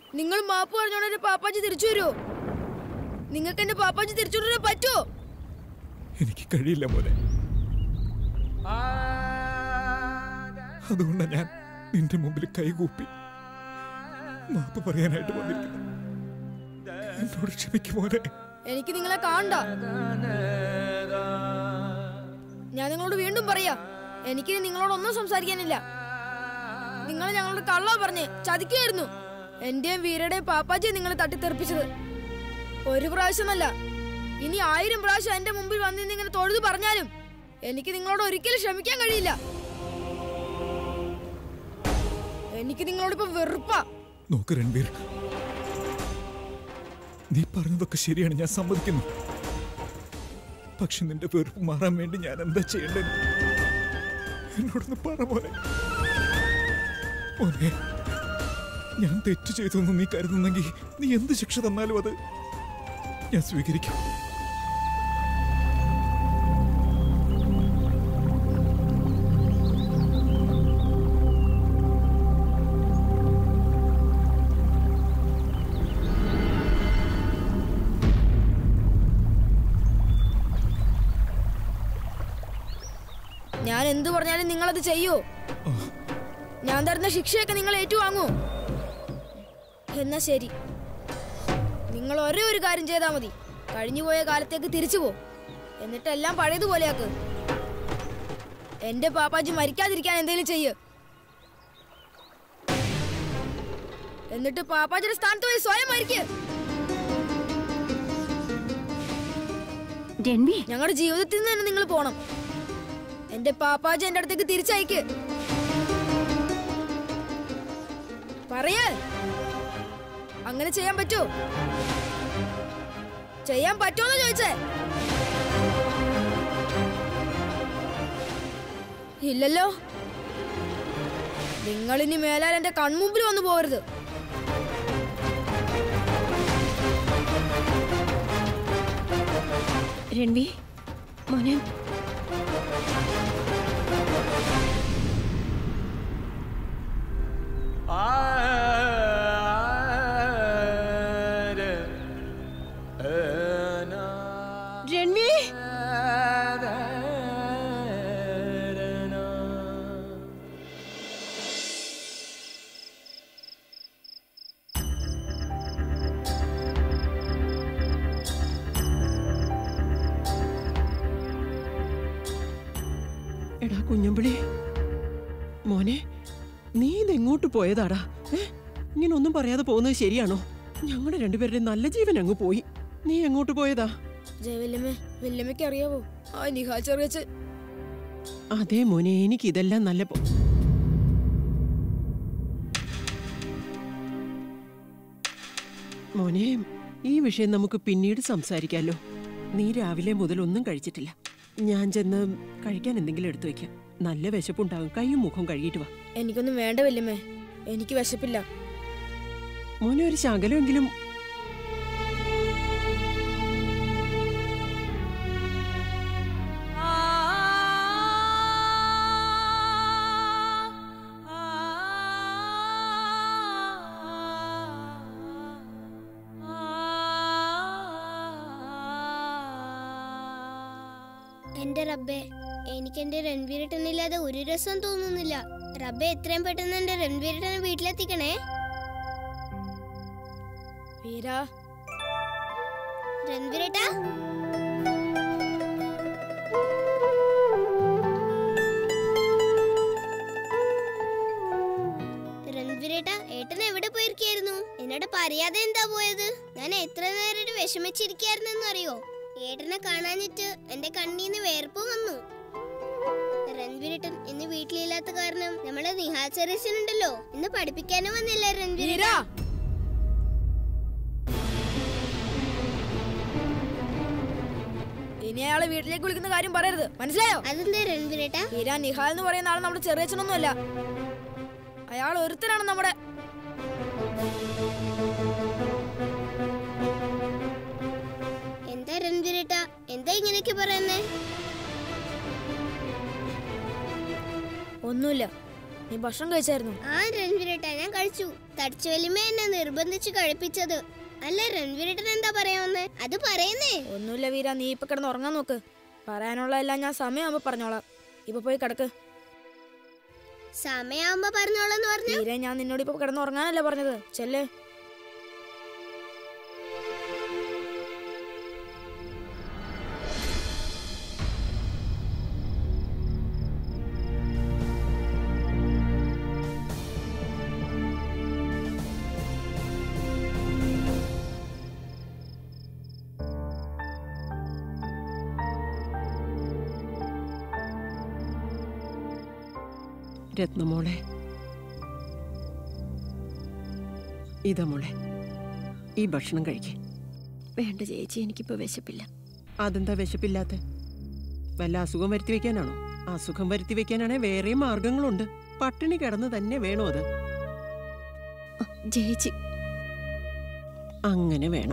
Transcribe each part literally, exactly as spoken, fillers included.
നിങ്ങൾ മാപ്പ് പറഞ്ഞോണ്ട് എന്റെ പാപ്പാജി തിരിച്ചു വരുമോ? നിങ്ങൾക്ക് എന്റെ പാപ്പാജി തിരിച്ചു കൊണ്ടുവരാൻ പറ്റുമോ? എനിക്ക് കഴിയില്ല മോനെ. അതുകൊണ്ടാണ് ഞാൻ നിന്റെ മുമ്പിൽ കൈകൂപ്പി മാപ്പ് പറയാനായിട്ട് വന്നിരിക്കുന്നു. എന്നോട് ക്ഷമിക്കും മോനെ. എനിക്ക് നിങ്ങളെ കാണണ്ട. ഞാൻ നിങ്ങളോട് വീണ്ടും പറയാ, എനിക്ക് നിങ്ങളോടൊന്നും സംസാരിക്കാനില്ല. നിങ്ങൾ ഞങ്ങളോട് കള്ളാ പറഞ്ഞ് ചതിക്കായിരുന്നു. എന്റെയും വീരയുടെയും പാപ്പാജിയെ നിങ്ങൾ തട്ടിത്തെറിപ്പിച്ചത് ഒരു പ്രാവശ്യമല്ല, ഇനി ആയിരം പ്രാവശ്യം എന്റെ മുമ്പിൽ വന്ന് ഇങ്ങനെ തൊഴുതു പറഞ്ഞാലും എനിക്ക് നിങ്ങളോട് ഒരിക്കലും ക്ഷമിക്കാൻ കഴിയില്ല. എനിക്ക് നിങ്ങളോട് ഇപ്പൊ വെറുപ്പാ. നോക്ക് രൺവീർ, നീ പറഞ്ഞതൊക്കെ ശരിയാണ്, ഞാൻ സമ്മതിക്കുന്നു. പക്ഷെ നിന്റെ വെറുപ്പ് മാറാൻ വേണ്ടി ഞാൻ എന്താ ചെയ്യേണ്ടത്? എന്നോടൊന്ന് പറ മോനെ. മോനെ, ഞാൻ തെറ്റ് ചെയ്തൊന്നും നീ കരുതുന്നെങ്കിൽ നീ എന്ത് ശിക്ഷ തന്നാലും അത് ഞാൻ സ്വീകരിക്കും. ഞാൻ എന്തു പറഞ്ഞാലും നിങ്ങളത് ചെയ്യൂ. ഞാൻ തരുന്ന ശിക്ഷയൊക്കെ നിങ്ങൾ ഏറ്റുവാങ്ങൂ. എന്നാ ശരി, നിങ്ങൾ ഒരേ ഒരു കാര്യം ചെയ്താൽ മതി. കഴിഞ്ഞുപോയ കാലത്തേക്ക് തിരിച്ചു പോ, എന്നിട്ട് എല്ലാം പഴയതുപോലെയാക്ക്. എന്റെ പാപ്പാജി മരിക്കാതിരിക്കാൻ എന്തെങ്കിലും ചെയ്യ്. എന്നിട്ട് പാപ്പാജിയുടെ സ്ഥാനത്ത് പോയി സ്വയം മരിക്ക്. ഞങ്ങളുടെ ജീവിതത്തിൽ നിന്ന് തന്നെ നിങ്ങൾ പോണം. എന്റെ പാപ്പാജി എന്റെ അടുത്തേക്ക് തിരിച്ചയക്ക്. പറയേ, അങ്ങനെ ചെയ്യാൻ പറ്റൂ? ചെയ്യാൻ പറ്റുമെന്ന് ചോദിച്ചേ. ഇല്ലല്ലോ. നിങ്ങളിനി മേലാൽ എന്റെ കൺമുമ്പിൽ വന്നു പോകരുത്. രൺവി മോനെ, രൺവി എടാ കുഞ്ഞമ്പിളി മോനെ, നീ ഇതെങ്ങോട്ട് പോയതാടാ? ഏ ഇങ്ങനെ ഒന്നും പറയാതെ പോകുന്നത് ശരിയാണോ? ഞങ്ങളുടെ രണ്ടുപേരുടെ നല്ല ജീവൻ അങ്ങ് പോയി. നീ എങ്ങോട്ട് പോയതാ? വല്യമ്മയ്ക്ക് അറിയാവോ ആ നിഹാൽ ചെറിയച്ഛൻ? അതെ മോനെ, എനിക്ക് ഇതെല്ലാം നല്ല പോ മോനെ, ഈ വിഷയം നമുക്ക് പിന്നീട് സംസാരിക്കാലോ. നീ രാവിലെ മുതൽ ഒന്നും കഴിച്ചിട്ടില്ല. ഞാൻ ചെന്ന് കഴിക്കാൻ എന്തെങ്കിലും എടുത്തു വെക്കാം. നല്ല വിശപ്പുണ്ടാകും. കൈയും മുഖവും കഴുകിയിട്ട് വാ. എനിക്കൊന്നും വേണ്ട വല്യമ്മേ, എനിക്ക് വിശപ്പില്ല. മോനെ, ഒരു ശകലമെങ്കിലും. എന്റെ റബ്ബേ, എനിക്ക് എന്റെ രൺവീരേട്ടനില്ലാതെ ഒരു രസം തോന്നുന്നില്ല. റബ്ബേ, എത്രയും പെട്ടെന്ന് എന്റെ രൺവീരേട്ടനെ വീട്ടിലെത്തിക്കണേ. വീരാ, രൺവീരേട്ടാ, രൺവീരേട്ടാ, ഏട്ടൻ എവിടെ പോയിരിക്കായിരുന്നു? എന്നോട് പറയാതെ എന്താ പോയത്? ഞാൻ എത്ര നേരം വിഷമിച്ചിരിക്കായിരുന്നെന്ന് അറിയോ? ഏട്ടനെ കാണാഞ്ഞിട്ട് എന്റെ കണ്ണീന്ന് വേർപ്പ് വന്നു. രൺവീരേട്ടൻ ഇന്ന് വീട്ടിലില്ലാത്ത കാരണം നമ്മളെ നിഹാൽ ചെറിയച്ഛനുണ്ടല്ലോ, ഇന്ന് പഠിപ്പിക്കാനും വന്നില്ല രൺവീര. ഇനി അയാളെ വീട്ടിലേക്ക് വിളിക്കുന്ന കാര്യം പറയരുത്, മനസ്സിലായോ? അതെന്താ രൺവീരേട്ടാ? ഹീര നിഹാൽ എന്ന് പറയുന്ന ആള് നമ്മുടെ ചെറിയച്ഛനൊന്നും അല്ല. അയാൾ ഒരുത്തരാണ് നമ്മുടെ. എന്താ രൺവീരേട്ടാ, എന്താ ഇങ്ങനെയൊക്കെ പറയുന്നേ? ഒന്നുമില്ല. നീ ഭക്ഷണം കഴിച്ചായിരുന്നു? ആ രൺവീരേട്ടാ, ഞാൻ കഴിച്ചു. തടിച്ചു വലിമ എന്നെ നിർബന്ധിച്ച് കഴിപ്പിച്ചത്. അല്ല രൺവീരേട്ടൻ എന്താ പറയാവുന്നേ? അത് പറയുന്നേ. ഒന്നുമില്ല വീര, നീ ഇപ്പൊ കിടന്ന് ഉറങ്ങാൻ നോക്ക്. പറയാനുള്ള എല്ലാം ഞാൻ സമയമാകുമ്പോ പറഞ്ഞോളാം. ഇപ്പൊ പോയി കിടക്ക്. സമയാവുമ്പോ പറഞ്ഞോളാന്ന് പറഞ്ഞു. വീര, ഞാൻ നിന്നോട് ഇപ്പൊ കിടന്ന് ഉറങ്ങാനല്ലേ പറഞ്ഞത്. ചെല്ലേ. രത്നമോളെ, ഇതാ മോളെ, ഈ ഭക്ഷണം കഴിക്കേ. വേണ്ട ചേച്ചി, എനിക്കിപ്പോ വിശപ്പില്ല. അതെന്താ വിശപ്പില്ലാത്ത? വല്ല അസുഖം വരുത്തി വെക്കാനാണോ? അസുഖം വരുത്തി വെക്കാനാണെ വേറെയും മാർഗങ്ങളുണ്ട്. പട്ടിണി കിടന്ന് തന്നെ വേണോ അത്? ചേച്ചി അങ്ങനെ വേണം.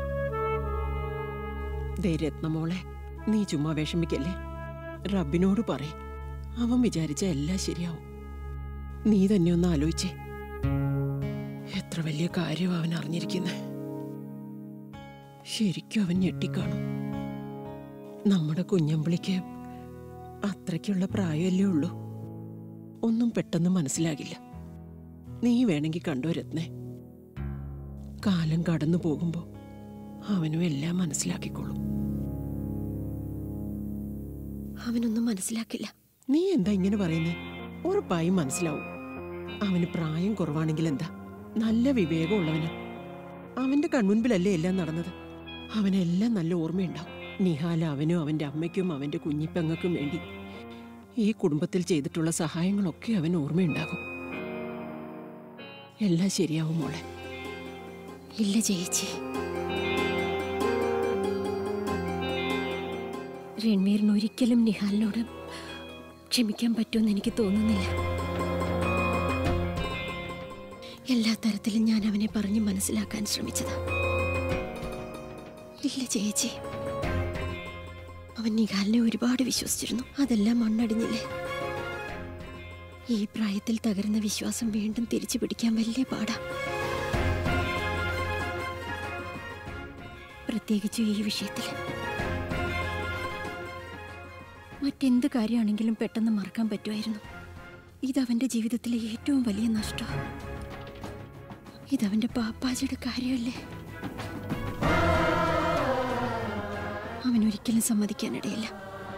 ദേ രത്നമോളെ, നീ ചുമ്മാ വിഷമിക്കല്ലേ. റബ്ബിനോട് പറയ്, അവൻ വിചാരിച്ച എല്ലാം ശരിയാവും. നീ തന്നെ ഒന്ന് ആലോചിച്ചേ. എത്ര വലിയ കാര്യം അവൻ അറിഞ്ഞിരിക്കുന്നേ. ശരിക്കും അവൻ ഞെട്ടിക്കാണും. നമ്മുടെ കുഞ്ഞമ്പിളിക്ക് അത്രയ്ക്കുള്ള പ്രായമല്ലേ ഉള്ളൂ. ഒന്നും പെട്ടെന്ന് മനസ്സിലാകില്ല. നീ വേണമെങ്കിൽ കണ്ടോ രത്നേ, കാലം കടന്നു പോകുമ്പോ അവനും എല്ലാം മനസ്സിലാക്കിക്കോളും. അവനൊന്നും മനസ്സിലാക്കില്ല. നീ എന്താ ഇങ്ങനെ പറയുന്നേ? ഉറപ്പായും മനസ്സിലാവും. അവന് പ്രായം കുറവാണെങ്കിൽ എന്താ, നല്ല വിവേകമുള്ളവന്. അവന്റെ കൺമുൻപിലല്ലേ എല്ലാം നടന്നത്. അവനെല്ലാം നല്ല ഓർമ്മയുണ്ടാവും. നിഹാൽ അവനും അവന്റെ അമ്മയ്ക്കും അവന്റെ കുഞ്ഞിപ്പെങ്ങൾക്കും വേണ്ടി ഈ കുടുംബത്തിൽ ചെയ്തിട്ടുള്ള സഹായങ്ങളൊക്കെ അവൻ ഓർമ്മയുണ്ടാകും. എല്ലാം ശരിയാവും മോളെ. ഇല്ല ചേച്ചി, രൺവീറിന് ഒരിക്കലും നിഹാലിനോട് ക്ഷമിക്കാൻ പറ്റുമെന്ന് എനിക്ക് തോന്നുന്നില്ല. എല്ലാ തരത്തിലും ഞാൻ അവനെ പറഞ്ഞ് മനസ്സിലാക്കാൻ ശ്രമിച്ചതാ. ഇല്ല ചേച്ചി, അവൻ നിഹാലിനെ ഒരുപാട് വിശ്വസിച്ചിരുന്നു. അതെല്ലാം മണ്ണടിഞ്ഞില്ലേ. ഈ പ്രായത്തിൽ തകരുന്ന വിശ്വാസം വീണ്ടും തിരിച്ചു പിടിക്കാൻ വലിയ പാടാ. പ്രത്യേകിച്ചും ഈ വിഷയത്തിൽ. മറ്റെന്ത് കാര്യമാണെങ്കിലും പെട്ടെന്ന് മറക്കാൻ പറ്റുമായിരുന്നു. ഇതവന്റെ ജീവിതത്തിലെ ഏറ്റവും വലിയ നഷ്ടം. ഇതവന്റെ പാപ്പാജിയുടെ കാര്യമല്ലേ. അവനൊരിക്കലും സമ്മതിക്കാനിടയില്ല.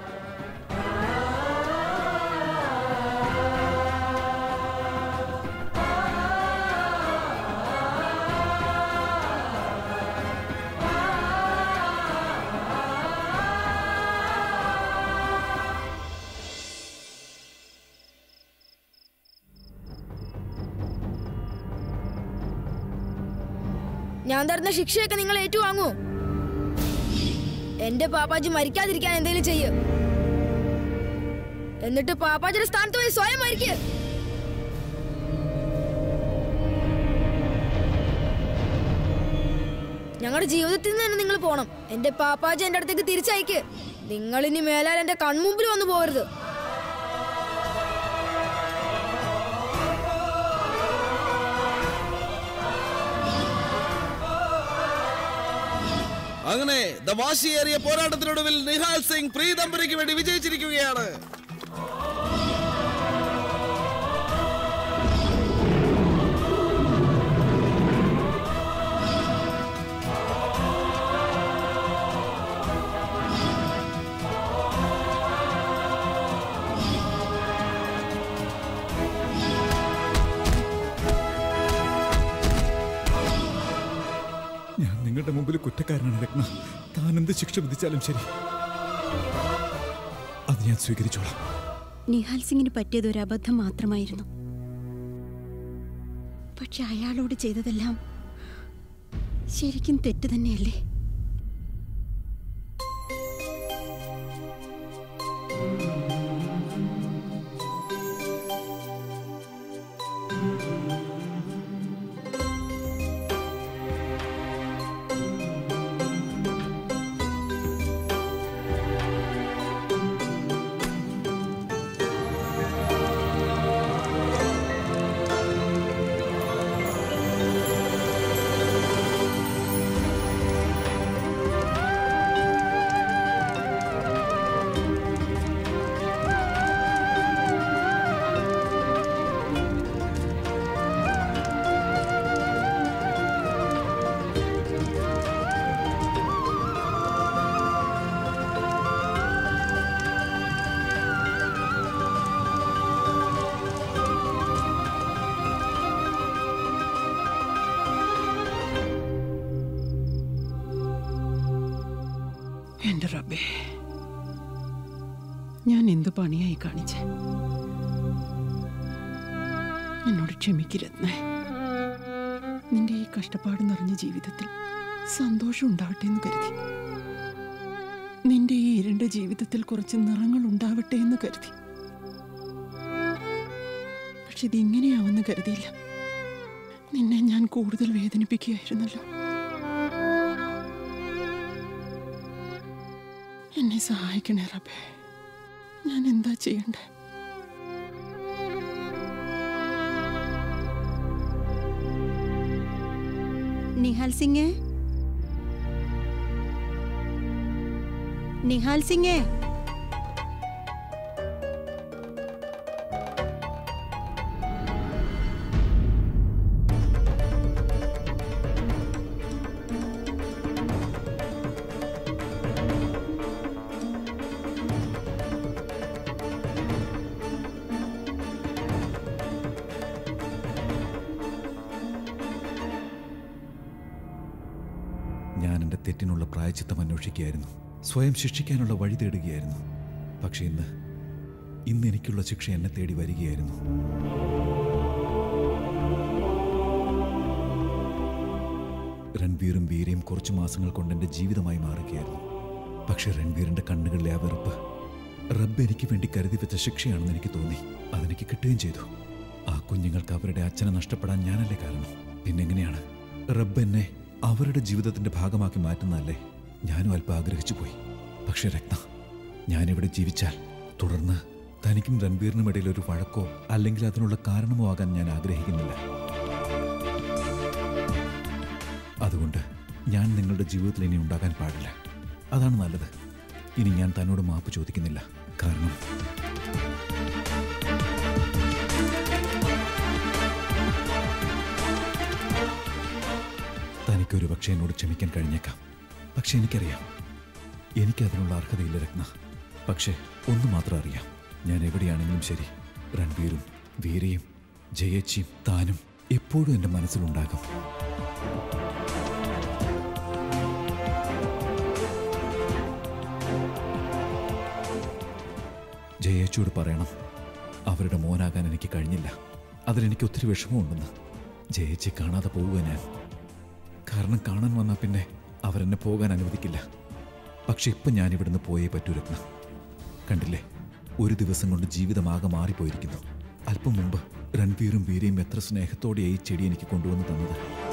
ഞാൻ തരുന്ന ശിക്ഷയൊക്കെ നിങ്ങൾ ഏറ്റുവാങ്ങൂ. എന്റെ പാപ്പാജി മരിക്കാതിരിക്കാൻ എന്തെങ്കിലും ചെയ്യ്. എന്നിട്ട് പാപ്പാജിയുടെ സ്ഥാനത്ത് പോയി സ്വയം മരിക്ക്. ഞങ്ങളുടെ ജീവിതത്തിൽ നിന്ന് തന്നെ നിങ്ങൾ പോണം. എന്റെ പാപ്പാജി എന്റെ അടുത്തേക്ക് തിരിച്ചയക്ക്. നിങ്ങൾ ഇനി മേലാൽ എന്റെ കൺമുമ്പിൽ വന്നു പോകരുത്. അങ്ങനെ വാശിയേറിയ പോരാട്ടത്തിനൊടുവിൽ നിഹാൽ സിംഗ് പ്രീതംബരിക്ക് വേണ്ടി വിജയിച്ചിരിക്കുകയാണ്. നിങ്ങളുടെ മുമ്പിൽ കുറ്റക്കാരനാണ് രത്ന. താൻ എന്ത് ശിക്ഷ വിധിച്ചാലും ശരി, അത് ഞാൻ സ്വീകരിച്ചോളാം. നിഹാൽ സിംഗിന് പറ്റിയത് ഒരു അബദ്ധം മാത്രമായിരുന്നു. പക്ഷെ അയാളോട് ചെയ്തതെല്ലാം ശരിക്കും തെറ്റ് തന്നെയല്ലേ? എന്റെ റബ്ബേ, ഞാൻ എന്ത് പണിയായി കാണിച്ചേ? എന്നോട് ക്ഷമിക്കരുന്നേ. നിന്റെ ഈ കഷ്ടപ്പാട് നിറഞ്ഞ ജീവിതത്തിൽ സന്തോഷം ഉണ്ടാവട്ടെ എന്ന് കരുതി, നിന്റെ ഈ ഇരുണ്ട ജീവിതത്തിൽ കുറച്ച് നിറങ്ങൾ ഉണ്ടാവട്ടെ എന്ന് കരുതി. പക്ഷെ ഇതിങ്ങനെയാവെന്ന് കരുതിയില്ല. നിന്നെ ഞാൻ കൂടുതൽ വേദനിപ്പിക്കുകയായിരുന്നല്ലോ. എന്നെ സഹായിക്കണേ റബ്ബേ. ഞാൻ എന്താ ചെയ്യണ്ടേ? നിഹാൽ സിംഗേ, നിഹാൽ സിംഗേ, ഞാൻ എൻ്റെ തെറ്റിനുള്ള പ്രായച്ചിത്തം അന്വേഷിക്കുകയായിരുന്നു, സ്വയം ശിക്ഷിക്കാനുള്ള വഴി തേടുകയായിരുന്നു. പക്ഷെ ഇന്ന് ഇന്ന് എനിക്കുള്ള ശിക്ഷ എന്നെ തേടി വരികയായിരുന്നു. രൺവീറും വീരയും കുറച്ചു മാസങ്ങൾ കൊണ്ട് എൻ്റെ ജീവിതമായി മാറുകയായിരുന്നു. പക്ഷെ രൺവീറിൻ്റെ കണ്ണുകളിലെ ആ വെറുപ്പ് റബ്ബ് എനിക്ക് വേണ്ടി കരുതി വെച്ച ശിക്ഷയാണെന്ന് എനിക്ക് തോന്നി. അതെനിക്ക് കിട്ടുകയും ചെയ്തു. ആ കുഞ്ഞുങ്ങൾക്ക് അവരുടെ അച്ഛനെ നഷ്ടപ്പെടാൻ ഞാനല്ലേ കാരണം? പിന്നെങ്ങനെയാണ് റബ്ബ് എന്നെ അവരുടെ ജീവിതത്തിന്റെ ഭാഗമാക്കി മാറ്റുന്നതല്ലേ? ഞാനും അല്പം ആഗ്രഹിച്ചു പോയി. പക്ഷെ രത്ന, ഞാനിവിടെ ജീവിച്ചാൽ തുടർന്ന് തനിക്കും രൺവീറിനും ഇടയിൽ ഒരു വഴക്കോ അല്ലെങ്കിൽ അതിനുള്ള കാരണമോ ആകാൻ ഞാൻ ആഗ്രഹിക്കുന്നില്ല. അതുകൊണ്ട് ഞാൻ നിങ്ങളുടെ ജീവിതത്തിൽ ഇനി ഉണ്ടാകാൻ പാടില്ല. അതാണ് നല്ലത്. ഇനി ഞാൻ തന്നോട് മാപ്പ് ചോദിക്കുന്നില്ല. കാരണം തനിക്കൊരു പക്ഷേ എന്നോട് ക്ഷമിക്കാൻ കഴിഞ്ഞേക്കാം. പക്ഷെ എനിക്കറിയാം, എനിക്കതിനുള്ള അർഹതയില്ല രത്ന. പക്ഷെ ഒന്ന് മാത്രം അറിയാം, ഞാൻ എവിടെയാണെങ്കിലും ശരി, രൺവീറും വീരയും ജയേച്ചിയും താനും എപ്പോഴും എൻ്റെ മനസ്സിലുണ്ടാകും. ജയേച്ചിയോട് പറയണം, അവരുടെ മോനാകാൻ എനിക്ക് കഴിഞ്ഞില്ല. അതിലെനിക്ക് ഒത്തിരി വിഷമമുണ്ടെന്ന്. ജയേച്ചി കാണാതെ പോവുക ഞാൻ. കാരണം കാണാൻ വന്നാൽ പിന്നെ അവരെന്നെ പോകാൻ അനുവദിക്കില്ല. പക്ഷെ ഇപ്പം ഞാൻ ഇവിടുന്ന് പോയേ പറ്റൂ രത്ന. കണ്ടില്ലേ, ഒരു ദിവസം കൊണ്ട് ജീവിതമാകെ മാറിപ്പോയിരിക്കുന്നു. അല്പം മുമ്പ് രൺവീറും വീരയും എത്ര സ്നേഹത്തോടെ ഈ ചെടി എനിക്ക് കൊണ്ടുവന്ന് തന്നത്.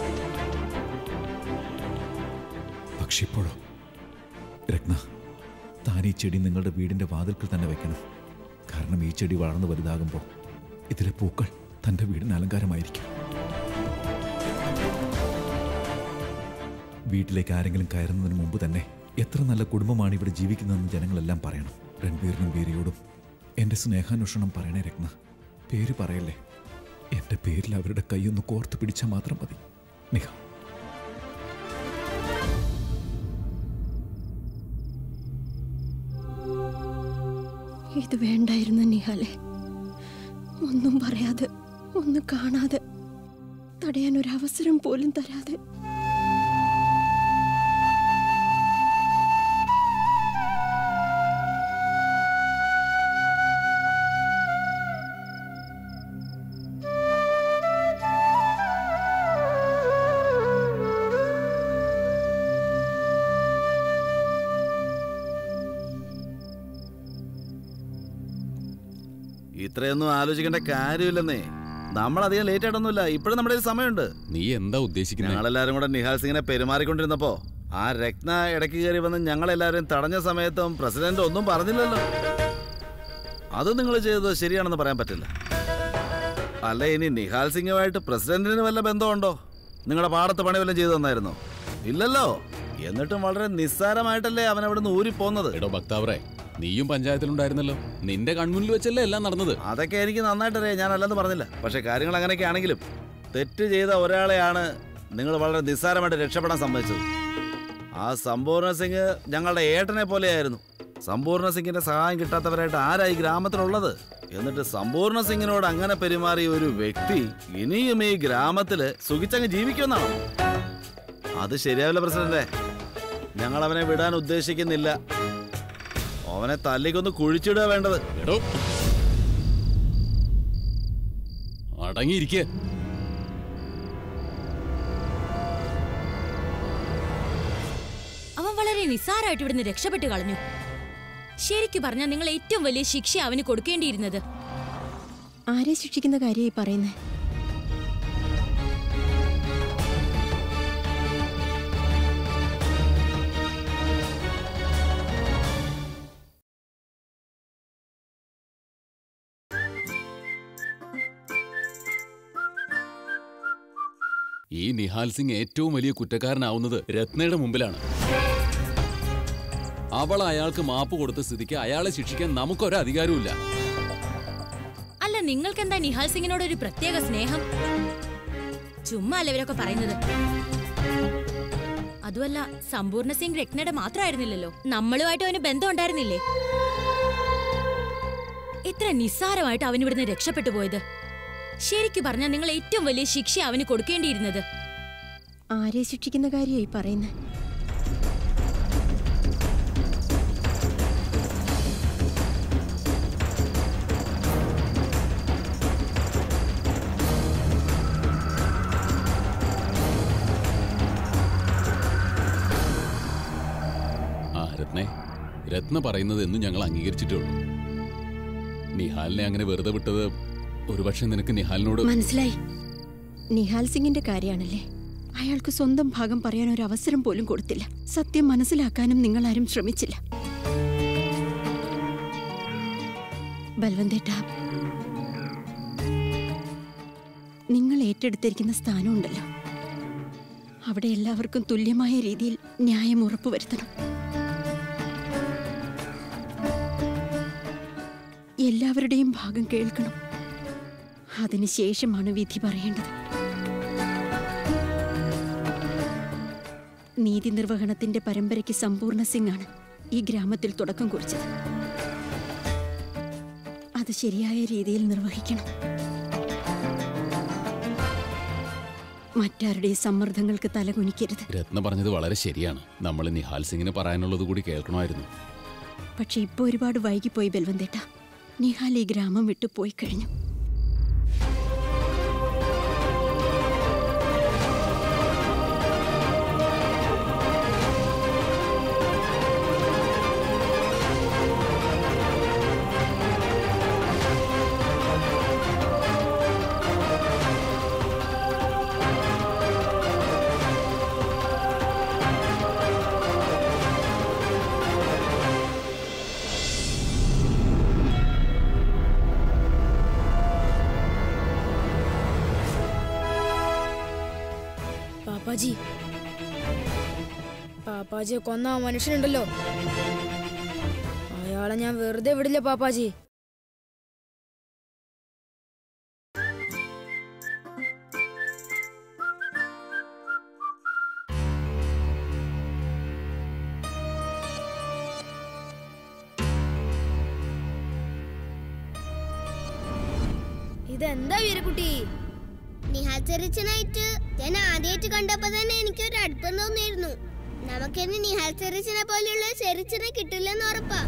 പക്ഷെ ഇപ്പോഴോ? രത്ന, താൻ ഈ ചെടി നിങ്ങളുടെ വീടിൻ്റെ വാതിൽക്കൽ തന്നെ വെക്കണം. കാരണം ഈ ചെടി വളർന്നു വലുതാകുമ്പോൾ ഇതിലെ പൂക്കൾ തൻ്റെ വീടിന് അലങ്കാരമായിരിക്കും. വീട്ടിലേക്ക് ആരെങ്കിലും കയറുന്നതിന് മുമ്പ് തന്നെ എത്ര നല്ല കുടുംബമാണ് ഇവിടെ ജീവിക്കുന്നതെന്ന് ജനങ്ങളെല്ലാം പറയണം. രൺവീറിനും വീരയോടും എൻ്റെ സ്നേഹാന്വേഷണം പറയണേ രത്ന. പേര് പറയല്ലേ. എൻ്റെ പേരിൽ അവരുടെ കൈയൊന്ന് കോർത്ത് പിടിച്ചാൽ മാത്രം മതി. നിഹ, ഇത് വേണ്ടായിരുന്നു നിഹാലെ. ഒന്നും പറയാതെ, ഒന്നും കാണാതെ, തടയാൻ ഒരു അവസരം പോലും തരാതെ. ഇത്രയൊന്നും ആലോചിക്കേണ്ട കാര്യമില്ലെന്നേ. നമ്മളധികം ലേറ്റ് ആയിട്ടൊന്നുമില്ല. ഇപ്പോഴും നമ്മുടെ ഒരു സമയമുണ്ട്. നീ എന്താ ഉദ്ദേശിക്കുന്നത്? ഞങ്ങളെല്ലാരും കൂടെ നിഹാൽ സിംഗിനെ പെരുമാറിക്കൊണ്ടിരുന്നപ്പോ ആ രത്ന ഇടയ്ക്ക് കയറി വന്ന് ഞങ്ങളെല്ലാവരും തടഞ്ഞ സമയത്തും പ്രസിഡന്റ് ഒന്നും പറഞ്ഞില്ലല്ലോ. അത് നിങ്ങൾ ചെയ്തത് ശരിയാണെന്ന് പറയാൻ പറ്റില്ല. അല്ല, ഇനി നിഹാൽ സിംഗുമായിട്ട് പ്രസിഡന്റിന് വല്ല ബന്ധമുണ്ടോ? നിങ്ങളുടെ പാടത്ത് പണി വല്ലതും ചെയ്തു തന്നായിരുന്നോ? ഇല്ലല്ലോ. എന്നിട്ടും വളരെ നിസ്സാരമായിട്ടല്ലേ അവൻ അവിടെ നിന്ന് ഊരിപ്പോന്നത്. എടോ ഭക്താവറെ, നീയും പഞ്ചായത്തിലുണ്ടായിരുന്നല്ലോ. നിന്റെ കൺമുന്നിൽ വെച്ചല്ലേ എല്ലാം നടന്നത്. അതൊക്കെ എനിക്ക് നന്നായിട്ടറിയാം, ഞാൻ അല്ലെന്ന് പറഞ്ഞില്ല. പക്ഷെ കാര്യങ്ങൾ അങ്ങനെയൊക്കെ ആണെങ്കിലും തെറ്റ് ചെയ്ത ഒരാളെയാണ് നിങ്ങൾ വളരെ നിസ്സാരമായിട്ട് രക്ഷപ്പെടാൻ സമ്മതിച്ചത്. ആ സമ്പൂർണ്ണ സിംഗ് ഞങ്ങളുടെ ഏട്ടനെ പോലെയായിരുന്നു. സമ്പൂർണ്ണ സിംഗിന്റെ സഹായം കിട്ടാത്തവരായിട്ട് ആരായി ഗ്രാമത്തിലുള്ളത്? എന്നിട്ട് സമ്പൂർണ്ണ സിംഗിനോട് അങ്ങനെ പെരുമാറിയ ഒരു വ്യക്തി ഇനിയും ഈ ഗ്രാമത്തില് സുഖിച്ചങ്ങ് ജീവിക്കുമെന്നാണോ? അത് ശരിയാവില്ല പ്രസിഡന്റെ. ഞങ്ങൾ അവനെ വിടാൻ ഉദ്ദേശിക്കുന്നില്ല. അവനെ തല്ലിക്കൊന്ന് കുഴിച്ചിടുക വേണ്ടത്. എടോ, അടങ്ങിയിരിക്കേ. അവൻ വളരെ നിസ്സാരമായിട്ട് ഇവിടുന്ന് രക്ഷപ്പെട്ടു കളഞ്ഞു. ശരിക്കു പറഞ്ഞാൽ നിങ്ങൾ ഏറ്റവും വലിയ ശിക്ഷ അവന് കൊടുക്കേണ്ടിയിരുന്നത്. ആരെ ശിക്ഷിക്കുന്ന കാര്യമായി പറയുന്നേ? ഈ നിഹാൽ സിംഗ് ഏറ്റവും വലിയ കുറ്റക്കാരനാവുന്നത് രത്നയുടെ മുമ്പിലാണ്. അവൾ അയാൾക്ക് മാപ്പ് കൊടുത്ത സ്ഥിതിക്ക് അയാളെ ശിക്ഷിക്കാൻ നമുക്കൊരു അധികാരമില്ല. അല്ല, നിങ്ങൾക്ക് എന്താ നിഹാൽ സിംഗിനോട് ഒരു പ്രത്യേക സ്നേഹം? ചുമ്മാ അല്ല ഇവരൊക്കെ പറയുന്നത്. അതുമല്ല, സമ്പൂർണ്ണ സിംഗ് രത്നയുടെ മാത്രമായിരുന്നില്ലല്ലോ, നമ്മളുമായിട്ട് അവന് ബന്ധം ഉണ്ടായിരുന്നില്ലേ? ഇത്ര നിസ്സാരമായിട്ട് അവൻ ഇവിടുന്ന് രക്ഷപ്പെട്ടു പോയത്. ശരിക്കു പറഞ്ഞാൽ നിങ്ങൾ ഏറ്റവും വലിയ ശിക്ഷ അവന് കൊടുക്കേണ്ടിയിരുന്നത്. ആരെ ശിക്ഷിക്കുന്ന കാര്യമായി പറയുന്നേ? ആ രത്നെ, രത്ന പറയുന്നത് എന്നും ഞങ്ങൾ അംഗീകരിച്ചിട്ടേ ഉള്ളൂ. നിഹാലിനെ അങ്ങനെ വെറുതെ വിട്ടത് ഒരുപക്ഷെ നിനക്ക് നിഹാലിനോട് മനസ്സിലായി. നിഹാൽ സിംഗിന്റെ കാര്യമാണല്ലേ? അയാൾക്ക് സ്വന്തം ഭാഗം പറയാൻ ഒരു അവസരം പോലും കൊടുത്തില്ല. സത്യം മനസ്സിലാക്കാനും നിങ്ങളാരും ശ്രമിച്ചില്ല. ബൽവന്തേട്ടാ, നിങ്ങൾ ഏറ്റെടുത്തിരിക്കുന്ന സ്ഥാനമുണ്ടല്ലോ, അവിടെ എല്ലാവർക്കും തുല്യമായ രീതിയിൽ ന്യായം ഉറപ്പുവരുത്തണം. എല്ലാവരുടെയും ഭാഗം കേൾക്കണം. അതിനുശേഷമാണ് വിധി പറയേണ്ടത്. നീതി നിർവഹണത്തിന്റെ പരമ്പരയ്ക്ക് സമ്പൂർണ്ണ സിംഗ് ആണ് ഈ ഗ്രാമത്തിൽ തുടക്കം കുറിച്ചത്. അത് ശരിയായ രീതിയിൽ നിർവഹിക്കണം. മറ്റാരുടെയും സമ്മർദ്ദങ്ങൾക്ക് തലകുനിക്കരുത്. രത്ന പറഞ്ഞത് വളരെ ശരിയാണ്. നമ്മൾ നിഹാൽ സിംഗിന് പറയാനുള്ളത് കൂടി കേൾക്കണമായിരുന്നു. പക്ഷെ ഇപ്പൊ ഒരുപാട് വൈകിപ്പോയി ബൽവന്തേട്ട. നിഹാൽ ഈ ഗ്രാമം വിട്ടു പോയി കഴിഞ്ഞു. പാപ്പാജി, പാപ്പാജിയെ കൊന്ന ആ മനുഷ്യനുണ്ടല്ലോ, അയാളെ ഞാൻ വെറുതെ വിടില്ല പാപ്പാജി. ഇതെന്താ വീരക്കുട്ടി? നിഹാൽ ചെറിച്ചനായിട്ട് ഞാൻ ആദ്യമായിട്ട് കണ്ടപ്പോ തന്നെ എനിക്കൊരു അടുപ്പം തോന്നിയിരുന്നു. നമുക്കിനി നിഹാൽ ചെറിച്ചനെ പോലെയുള്ള ചെറിച്ചനെ കിട്ടില്ലെന്ന് ഉറപ്പാ.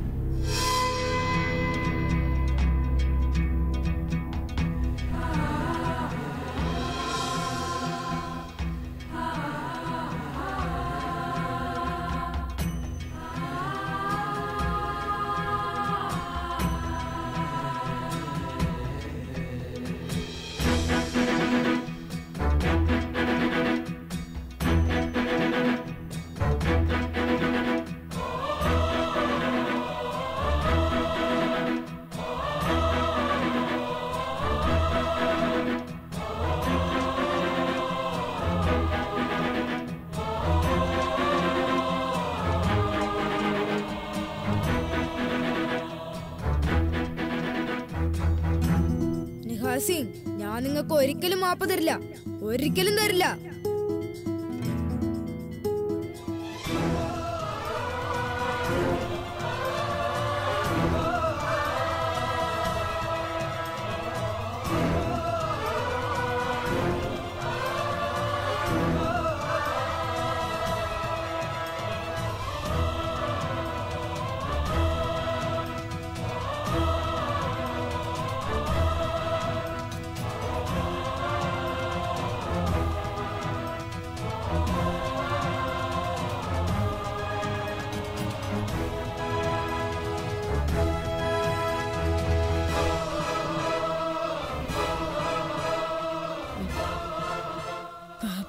നിഹാൽ സിംഗ്, ഞാൻ നിങ്ങൾക്ക് ഒരിക്കലും മാപ്പ് തരില്ല, ഒരിക്കലും തരില്ല.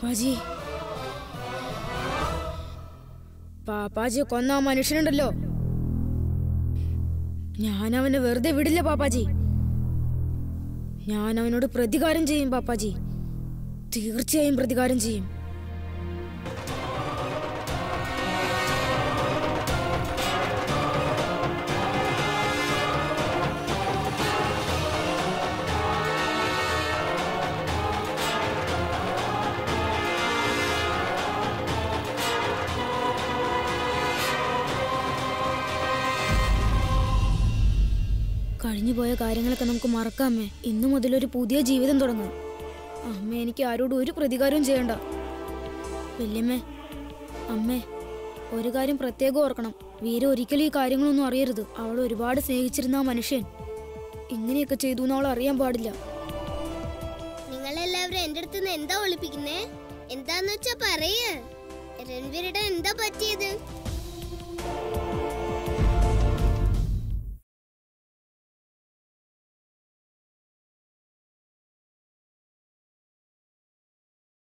പാപ്പാജി പാപ്പാജിയെ കൊന്ന ആ മനുഷ്യനുണ്ടല്ലോ, ഞാൻ അവനെ വെറുതെ വിടില്ല പാപ്പാജി. ഞാൻ അവനോട് പ്രതികാരം ചെയ്യും പാപ്പാജി, തീർച്ചയായും പ്രതികാരം ചെയ്യും. കഴിഞ്ഞുപോയ കാര്യങ്ങളൊക്കെ നമുക്ക് മറക്കാമേ. ഇന്നു മുതൽ ഒരു പുതിയ ജീവിതം തുടങ്ങാം. അമ്മ എനിക്ക് ആരോടും ഒരു പ്രതികാരവും ചെയ്യണ്ട. വല്യമ്മേ, അമ്മേ, ഒരു കാര്യം പ്രത്യേകം ഓർക്കണം. വീര ഒരിക്കലും ഈ കാര്യങ്ങളൊന്നും അറിയരുത്. അവൾ ഒരുപാട് സ്നേഹിച്ചിരുന്ന ആ മനുഷ്യൻ ഇങ്ങനെയൊക്കെ ചെയ്തു എന്ന് അവൾ അറിയാൻ പാടില്ല. നിങ്ങളെല്ലാവരും എന്റെ അടുത്ത് നിന്ന് എന്താ ഒളിപ്പിക്കുന്നേ? എന്താന്ന് വെച്ചാ പറയേ. രൺവീരുടെ എന്താ പറ്റിയത്?